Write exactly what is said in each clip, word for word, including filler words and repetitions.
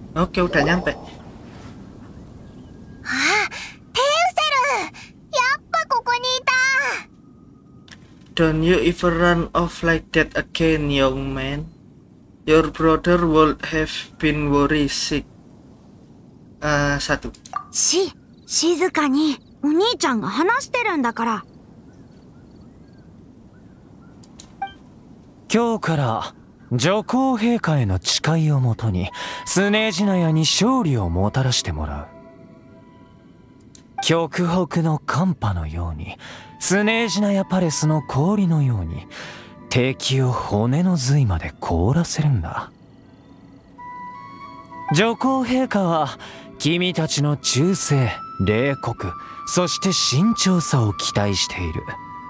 Oke, udah nyampe. Ah, Teuseru! Yappa koko ni ita! Don't you ever run off like that again, young man. Your brother would have been worried sick. Uh, satu. し、静かにお兄ちゃんが話してるんだから。 今日から女皇陛下への誓いをもとにスネージナヤに勝利をもたらしてもらう。極北の寒波のように、スネージナヤパレスの氷のように敵を骨の髄まで凍らせるんだ。女皇陛下は君たちの忠誠、冷酷、そして慎重さを期待している。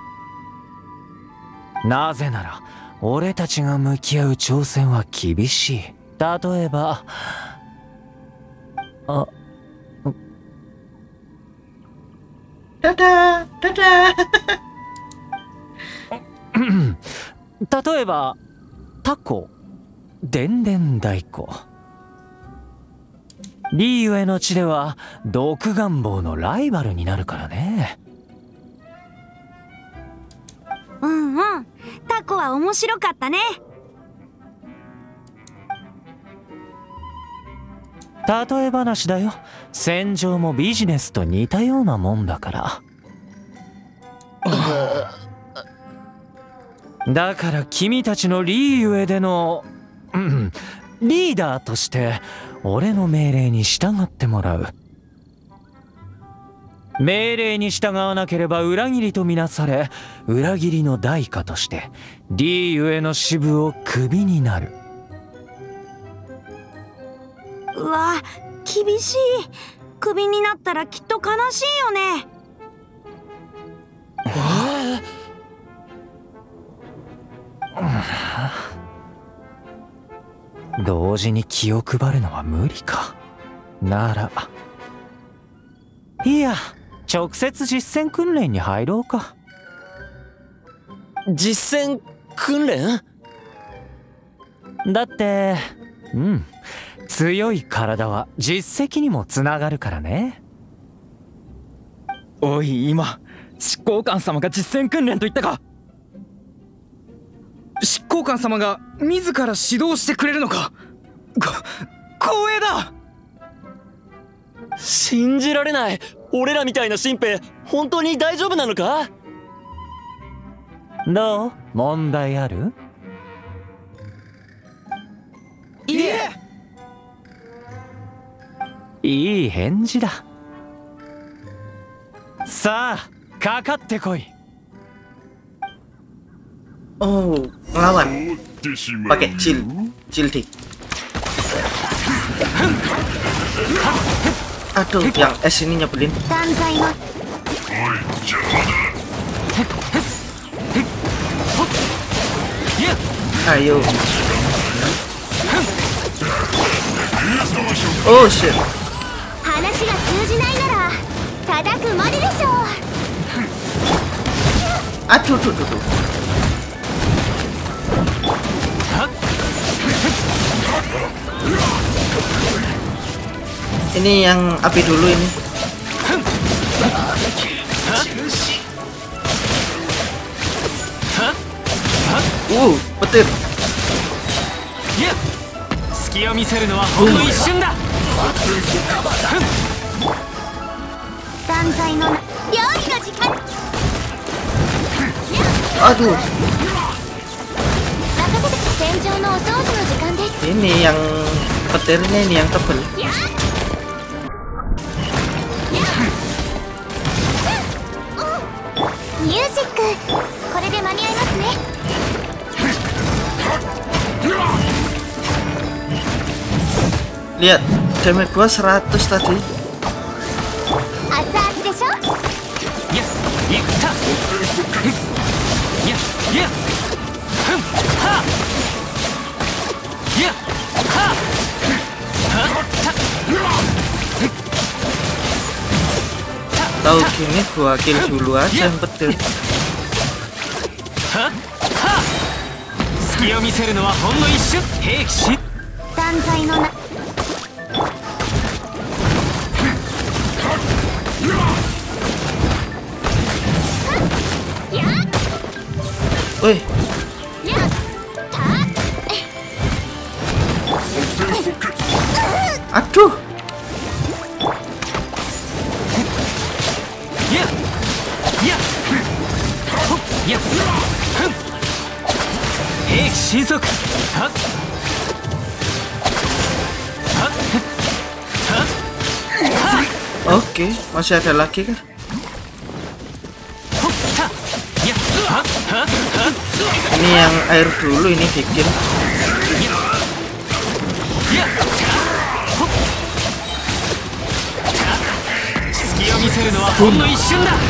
なぜなら俺たちが向き合う挑戦は厳しい。例えば、あ、 ダダーダダー例えばタコ、でんでん太鼓。リーユへの地では毒願望のライバルになるからね。 うんうん、タコは面白かったね。 例え話だよ。戦場もビジネスと似たようなもんだから。だから君たちのリーユへでの、うん、リーダーとして俺の命令に従ってもらう。命令に従わなければ裏切りとみなされ、裏切りの代価としてリーユへの支部をクビになる。 うわ、厳しい。クビになったらきっと悲しいよね。 同時に気を配るのは無理か。ならいや、直接実践訓練に入ろうか。 実践訓練？ だってうん、強い体は実績にもつながるからね。 おい、今執行官様が実践訓練と言ったか。執行官様が自ら指導してくれるのか。こ光栄だ。信じられない。俺らみたいな新兵本当に大丈夫なのか。 どう？問題ある？ いえ。 いい返事だ。さあ、かかってこい。 Oh, ngelawan pakai chill, chill dik. Aduh, yang es ini nyebelin. Ayo. Oh shit. Aduh, tuh, tuh, tuh. Ini yang api dulu ini. Uh, petir. Aduh. Ini yang petirnya ini yang tebel. Lihat, damage gua seratus tadi. Tahu gini gua kill dulu aja yang petir. Wih, aduh. Ya. Ya. Ya. Eh, Shinsok. Hah? Hah? Hah? Oke, masih ada lagi kan? Ya. Hah? Hah? Hah? Ini yang air dulu ini bikin. Ya. 隙を見せるのはほんの一瞬だ。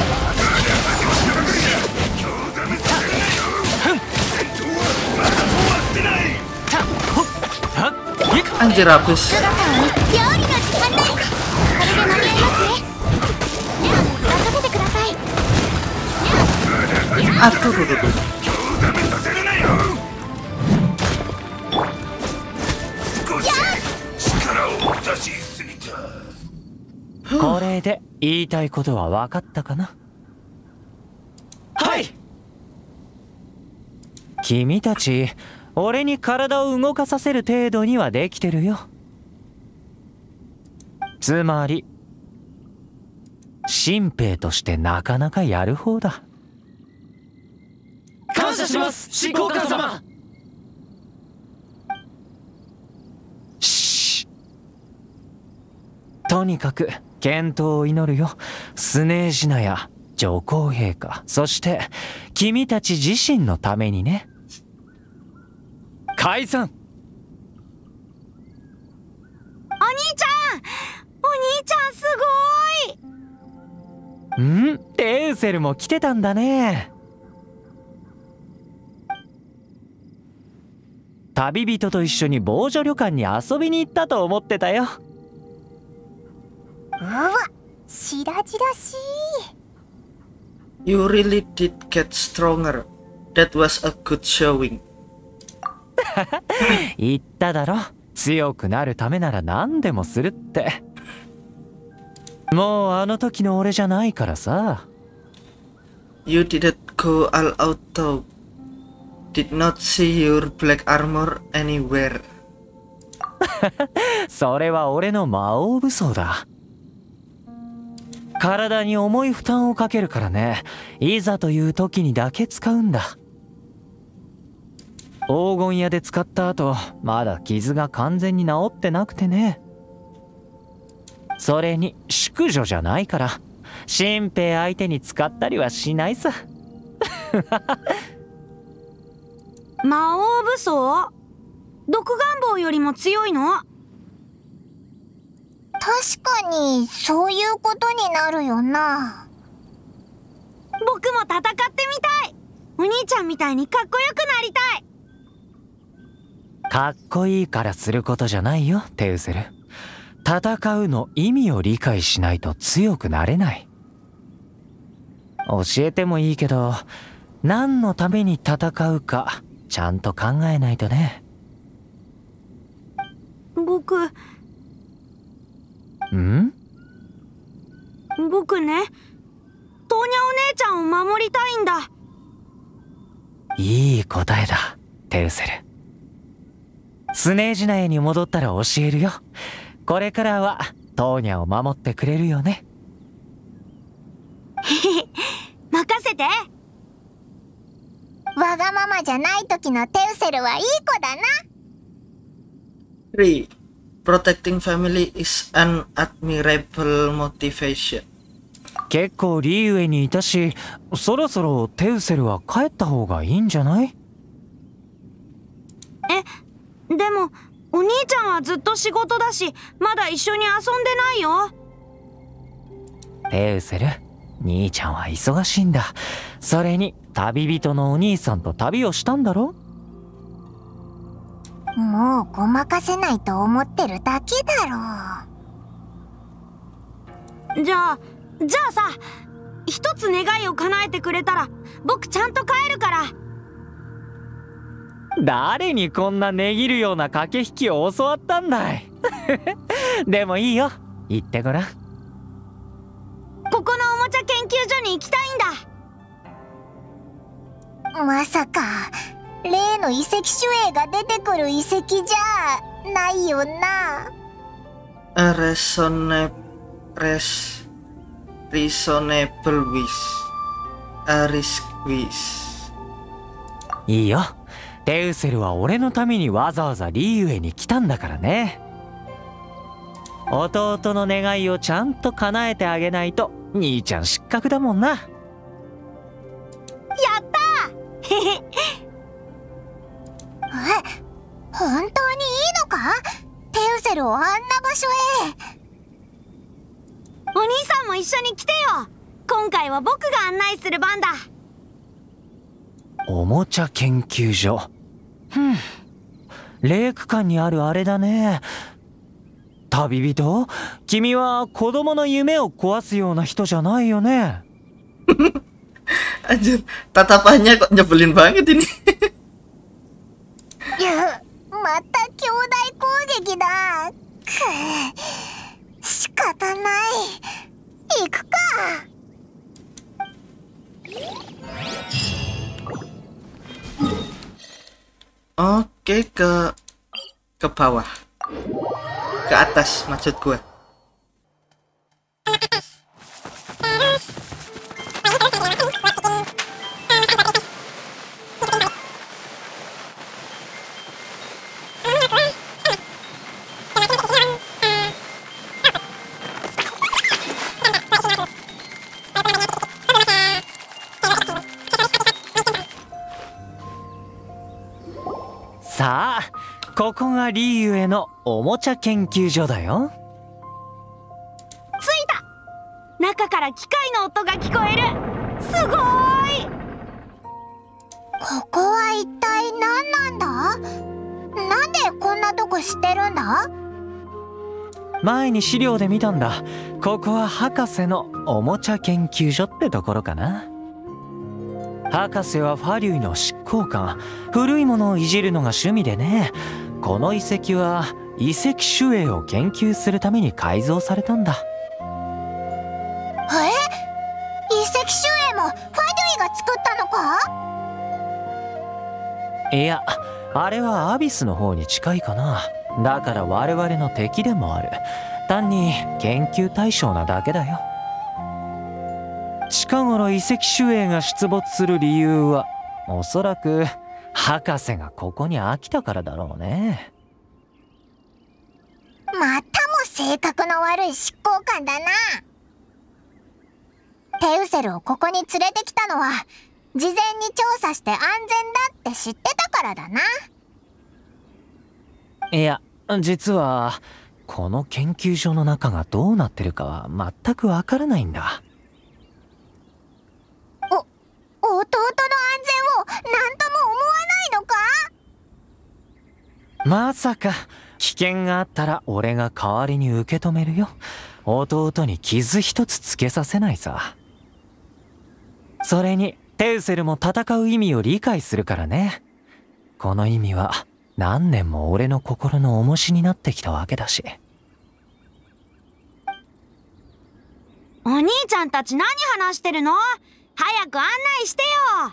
Anjir habis. 料理の時間です。これで間に合いますね。じゃあ任せてください。 Aduh, aduh, aduh. これで言いたいことは分かったかな。はい。君たち、俺に体を動かさせる程度にはできてるよ。つまり新兵としてなかなかやる方だ。感謝します、執行官様。しとにかく健闘を祈るよ、スネージナや上皇陛下、そして君たち自身のためにね。解散。 お兄ちゃん、お兄ちゃんすごーい。 ん？テウセルも来てたんだね。旅人と一緒に防除旅館に遊びに行ったと思ってたよ。 うわ、しらじらしい。 You really did get stronger. That was a good showing. 言っただろ、強くなるためなら何でもするって。もうあの時の俺じゃないからさ。 You didn't go all out though. Did not see your black armor anywhere. それは俺の魔王武装だ。体に重い負担をかけるからね、いざという時にだけ使うんだ。黄金屋で使った後、まだ傷が完全に治ってなくてね。それに淑女じゃないから新兵相手に使ったりはしないさ。 魔王武装？毒願望よりも強いの？確かにそういうことになるよな。僕も戦ってみたい。お兄ちゃんみたいにかっこよくなりたい。 かっこいいからすることじゃないよ、テウセル。戦うの意味を理解しないと強くなれない。教えてもいいけど、何のために戦うかちゃんと考えないとね。 僕ん？ 僕ね、トーニャお姉ちゃんを守りたいんだ。 いい答えだ、テウセル。スネージナへに戻ったら教えるよ。これからはトーニャを守ってくれるよね。 任せて。わがままじゃない時のテウセルはいい子だな。 three. Protecting family is an admirable motivation. 結構リーウェにいたし、そろそろテウセルは帰った方がいいんじゃない？ え、でもお兄ちゃんはずっと仕事だし、まだ一緒に遊んでないよ。 テウセル、兄ちゃんは忙しいんだ。それに旅人のお兄さんと旅をしたんだろ？ もうごまかせないと思ってるだけだろ。じゃあじゃあさ、一つ願いを叶えてくれたら僕ちゃんと帰るから。 誰にこんな値切るような駆け引きを教わったんだい。でもいいよ、言ってごらん。 究所に行きたいんだ。まさか例の遺跡守衛が出てくる遺跡じゃないよな。 A reasonable, res, reasonable wish. A risk wish. いいよ。テウセルは俺のためにわざわざリーウェに来たんだからね。弟の願いをちゃんと叶えてあげないと兄ちゃん失格だもんな。やったーへへえ、本当にいいのか？テウセルをあんな場所へ。お兄さんも一緒に来てよ。今回は僕が案内する番だ。 おもちゃ研究所。ふん、レイク館にあるあれだね。旅人、君は子供の夢を壊すような人じゃないよね。 Anjir, tatapannya kok nyebelin banget ini. いや、また兄弟攻撃だ。く、仕方ない。行くか。 Oke, ke ke bawah. Ke atas maksud gue. さあ、ここがリーユへのおもちゃ研究所だよ。 着いた。中から機械の音が聞こえる。すごーい。ここは一体何なんだ？なんでこんなとこ知ってるんだ？ 前に資料で見たんだ。ここは博士のおもちゃ研究所ってところかな。博士はファリュイの執行官。古いものをいじるのが趣味でね。この遺跡は遺跡守衛を研究するために改造されたんだ。 え？遺跡守衛もファリュイが作ったのか？ いや、あれはアビスの方に近いかな。だから我々の敵でもある。単に研究対象なだけだよ。近頃遺跡守衛が出没する理由はおそらく博士がここに飽きたからだろうね。 またも性格の悪い執行官だな。テウセルをここに連れてきたのは事前に調査して安全だって知ってたからだな。 いや、実はこの研究所の中がどうなってるかは全くわからないんだ。 弟の安全を何とも思わないのか？ まさか危険があったら俺が代わりに受け止めるよ。弟に傷一つつけさせないさ。それにテウセルも戦う意味を理解するからね。この意味は何年も俺の心の重しになってきたわけだし。 お兄ちゃんたち何話してるの？早く案内して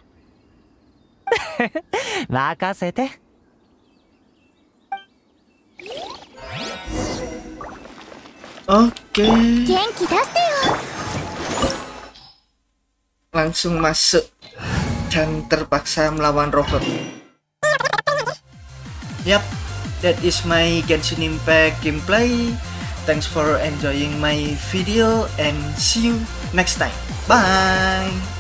よ。 任せて。 Oke. 元気出してよ。 Langsung masuk dan terpaksa melawan robot. Yap, that is my Genshin Impact gameplay. Thanks for enjoying my video and see you next time. Bye.